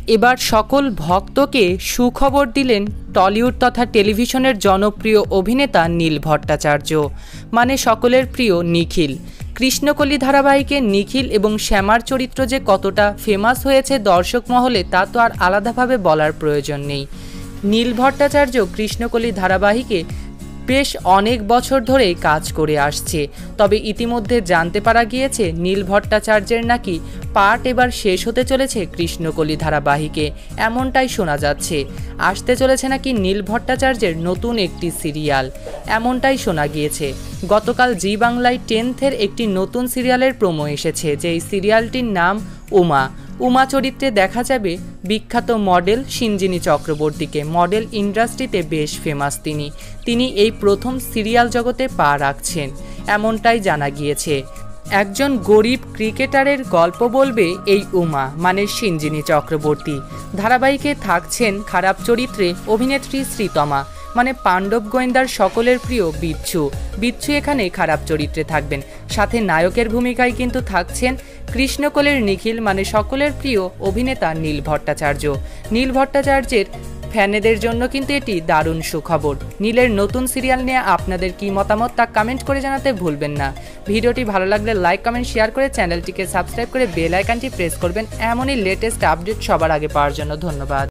এবার সকল ভক্তকে সুখবর দিলেন টলিউড তথা টেলিভিশনের জনপ্রিয় অভিনেতা নীল ভট্টাচার্য, মানে সকলের প্রিয় নিখিল। কৃষ্ণকলি ধারাবাহিকে নিখিল এবং শ্যামার চরিত্র যে কতটা ফেমাস হয়েছে দর্শক মহলে তা তো আর আলাদাভাবে বলার প্রয়োজন নেই। নীল ভট্টাচার্য কৃষ্ণকলি ধারাবাহিকে বেশ অনেক বছর ধরেই কাজ করে আসছে, তবে ইতিমধ্যে জানতে পারা গিয়েছে নীল ভট্টাচার্যের নাকি পার্ট এবার শেষ হতে চলেছে কৃষ্ণকলি ধারাবাহিকে, এমনটাই শোনা যাচ্ছে। আসতে চলেছে নাকি নীল ভট্টাচার্যের নতুন একটি সিরিয়াল, এমনটাই শোনা গিয়েছে। গতকাল জি বাংলায় 10th-এর একটি নতুন সিরিয়ালের প্রোমো এসেছে, যেই সিরিয়ালটির নাম উমা। উমা চরিত্রে দেখা যাবে বিখ্যাত মডেল সঞ্জিনী চক্রবর্তীকে। মডেল ইন্ডাস্ট্রিতে বেশ ফেমাস তিনি এই প্রথম সিরিয়াল জগতে পা রাখছেন, এমনটাই জানা গিয়েছে। একজন গরিব ক্রিকেটারের গল্প বলবে এই উমা, মানে সঞ্জিনী চক্রবর্তী। ধারাবাহিকে থাকছেন খারাপ চরিত্রে অভিনেত্রী শ্রীতমা, মানে পাণ্ডব গোয়েন্দার সকলের প্রিয় বিচ্ছু এখানে খারাপ চরিত্রে থাকবেন। সাথে নায়কের ভূমিকায় কিন্তু থাকছেন কৃষ্ণকলির নিখিল, মানে সকলের প্রিয় অভিনেতা নীল ভট্টাচার্য। নীল ভট্টাচার্যের ফ্যানেদের জন্য কিন্তু এটি দারুণ সুখবর। নীলের নতুন সিরিয়াল নিয়ে আপনাদের কি মতামত তা কমেন্ট করে জানাতে ভুলবেন না। ভিডিওটি ভালো লাগলে লাইক, কমেন্ট, শেয়ার করে চ্যানেলটিকে সাবস্ক্রাইব করে বেল আইকনটি প্রেস করবেন এমনই লেটেস্ট আপডেট সবার আগে পাওয়ার জন্য। ধন্যবাদ।